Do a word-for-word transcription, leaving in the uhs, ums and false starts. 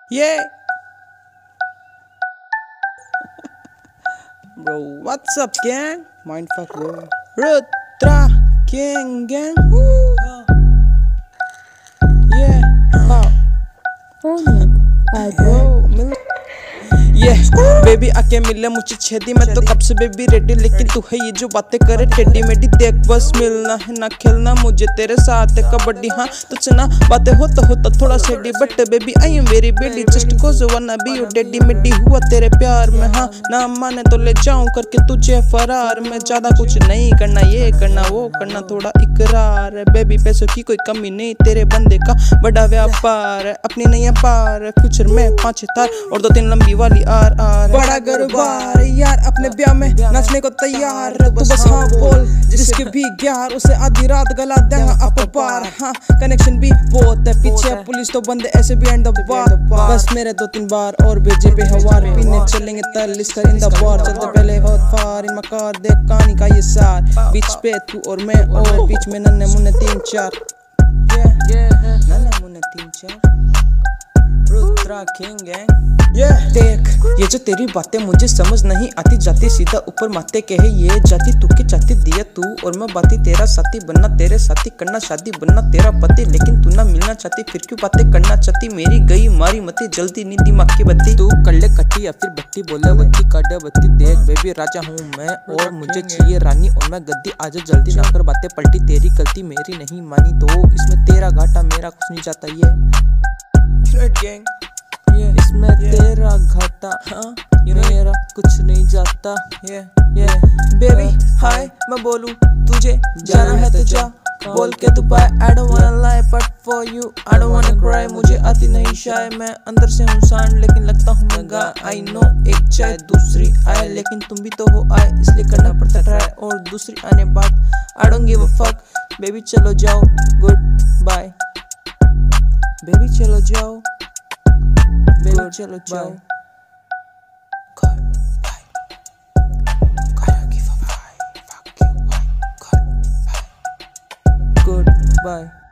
Yeah. Bro, what's up, gang? Mindfuck, bro. Rutra King, gang. Woo. Yeah. Oh. Whoa, मिल ये baby आके मिले मुझे छेदी। मैं तो कब से बेबी रेडी, लेकिन तू है ये जो बातें करे टेडी मेडी। देख बस मिलना है ना खेलना मुझे तेरे साथ है कबड्डी। हाँ तुझसे ना बातें हो तो होता थोड़ा सेडी, but baby I am very baddie just cause wanna be you daddy मेडी। हुआ तेरे प्यार में हाँ ना माने तो ले जाऊं करके तुझे फरार में। ज्यादा कुछ नहीं करना, ये करना वो करना, थोड़ा इकरार है बेबी। पैसों की कोई कमी नहीं, तेरे बंदे का बड़ा व्यापार है। अपनी नहीं पार फ्यूचर में पांच तार और दो तीन लंबी वाली आर आर। बड़ा गरबार यार अपने ब्याह में नाचने को तैयार। तू बस हाँ बोल जिसके भी ग्यार उसे आधी रात गला देगा अप पार। हाँ कनेक्शन भी बहुत है पीछे पुलिस तो बंदे ऐसे भी एंड द बार। बस मेरे दो तीन बार और भेजे पे हवार पीने चलेंगे तल इसका इन द बार। चलते पहले बहुत फार इन मकार देख कहानी का ये सार। बीच पे तू और मैं और बीच में नन्हे मुन्ने तीन चार। नन्हे मुन्ने तीन चार रुद्रा किंग गैंग। Yeah. देख ये जो तेरी बातें मुझे समझ नहीं आती, जाती सीधा ऊपर माते कहे ये जाती। तू की चाहती दिया तू और मैं बाती तेरा साथी बनना, तेरे साथी करना शादी बनना तेरा पति। लेकिन तू ना मिलना चाहती फिर क्यों बातें करना चाहती। मेरी गई मारी मती जल्दी नी दिमाग की बत्ती। तू कर ले कट्टी या फिर बत्ती बोले बत्ती काटे बत्ती। देख बेबी राजा हूँ मैं और मुझे चाहिए रानी और मैं गद्दी। आजा जल्दी ना कर बातें पलटी, तेरी गलती मेरी नहीं मानी तो इसमें तेरा घाटा मेरा कुछ नहीं जाता। ये Yeah, इसमें yeah. तेरा घाटा हाँ मेरा कुछ नहीं जाता। yeah, yeah. Baby हाय मैं बोलूँ तुझे जाना है तो जा बोल के तू पाए। I don't wanna lie but for you I don't wanna cry। मुझे आती नहीं शाय मैं अंदर से हूँ सांड लेकिन लगता हूँ मैं गाय। I know एक चाय दूसरी आए लेकिन तुम भी तो हो आए इसलिए करना पड़ता ट्राई और दूसरी आने बाद I don't give a fuck। Baby चलो जाओ गुड बाय, बेबी चलो जाओ बेबी चलो जाओ। Goodbye.